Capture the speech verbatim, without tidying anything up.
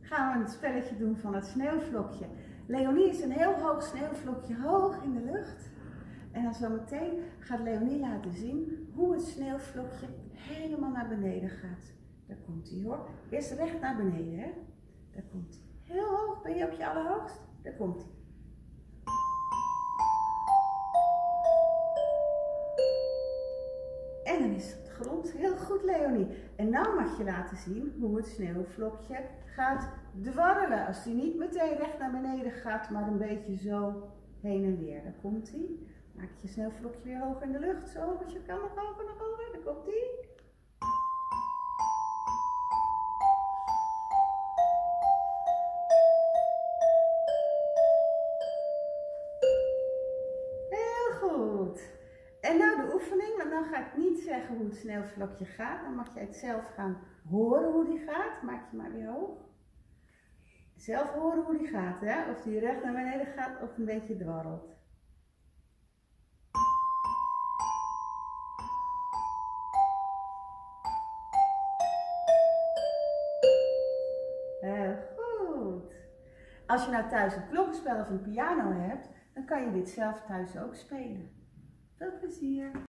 gaan we een spelletje doen van het sneeuwvlokje. Leonie is een heel hoog sneeuwvlokje hoog in de lucht. En dan zometeen gaat Leonie laten zien hoe het sneeuwvlokje helemaal naar beneden gaat. Daar komt hij hoor. Eerst recht naar beneden hè. Daar komt hij. Heel hoog. Ben je op je allerhoogst? Daar komt hij. En dan is het grond. Heel goed Leonie. En nou mag je laten zien hoe het sneeuwvlokje gaat dwarrelen. Als hij niet meteen recht naar beneden gaat, maar een beetje zo heen en weer. Daar komt hij. Maak je sneeuwvlokje weer hoog in de lucht. Zo hoog als je kan. Nog hoger, nog hoger. Daar komt hij. Heel goed. En nou de oefening, want dan ga ik niet zeggen hoe het sneeuwvlokje gaat. Dan mag jij het zelf gaan horen hoe die gaat. Maak je maar weer hoog. Zelf horen hoe die gaat, hè? Of die recht naar beneden gaat of een beetje dwarrelt. Heel goed. Als je nou thuis een klokkenspel of een piano hebt, dan kan je dit zelf thuis ook spelen. Veel plezier!